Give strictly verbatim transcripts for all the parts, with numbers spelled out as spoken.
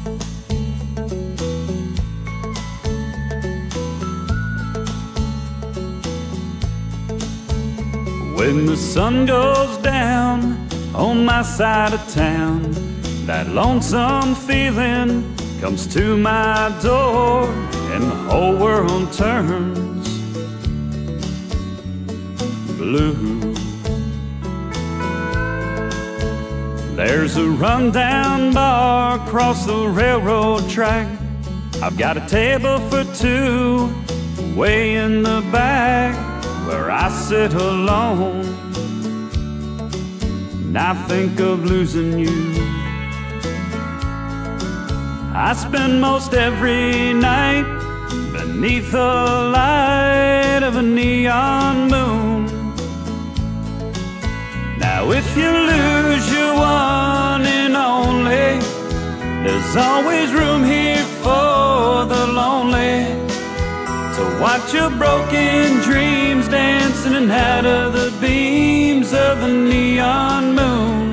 When the sun goes down on my side of town, that lonesome feeling comes to my door, and the whole world turns blue. There's a rundown bar across the railroad track. I've got a table for two way in the back, where I sit alone, and I think of losing you. I spend most every night beneath the light of a neon moon. Now if you lose your one and only, there's always room here for the lonely, to watch your broken dreams dancing in and out of the beams of the neon moon.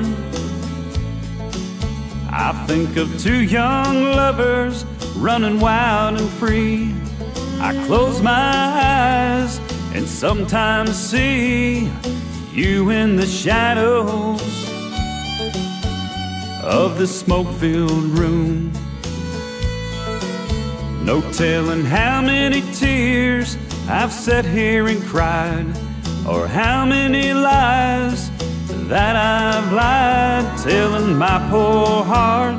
I think of two young lovers running wild and free. I close my eyes and sometimes see you in the shadows of the smoke-filled room. No telling how many tears I've sat here and cried, or how many lies that I've lied, telling my poor heart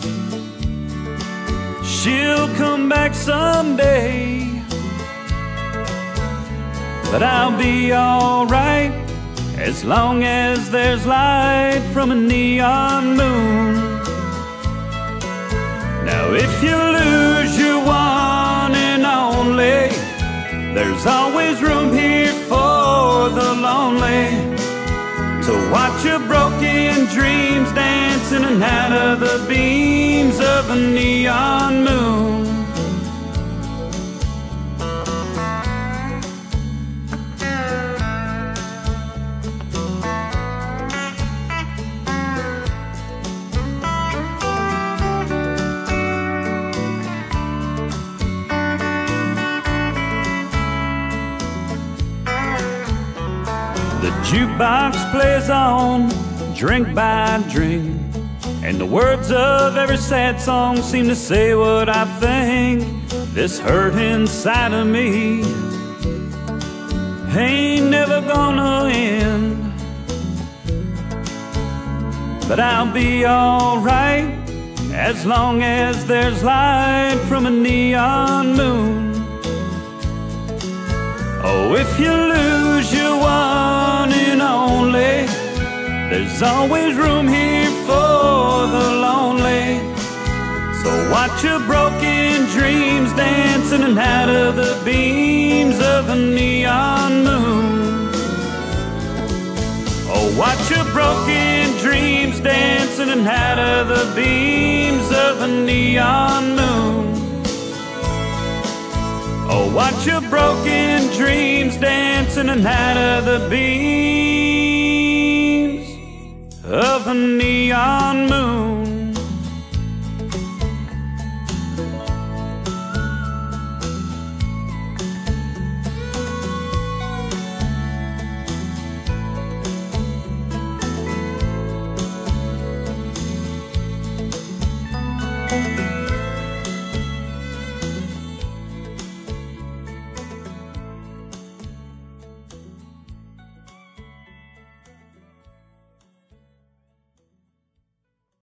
she'll come back someday. But I'll be alright as long as there's light from a neon moon. Now if you lose your one and only, there's always room here for the lonely, to watch your broken dreams dancing in and out of the beams of a neon moon. The jukebox plays on, drink by drink, and the words of every sad song seem to say what I think. This hurt inside of me ain't never gonna end, but I'll be alright as long as there's light from a neon moon. Oh, if you lose your one and only, there's always room here for the lonely, so watch your broken dreams dancing in and out of the beams of a neon moon. Oh, watch your broken dreams dancing in and out of the beams of a neon moon. Oh, watch your broken dreams dancing in and out of the beams of a neon moon. Thank you.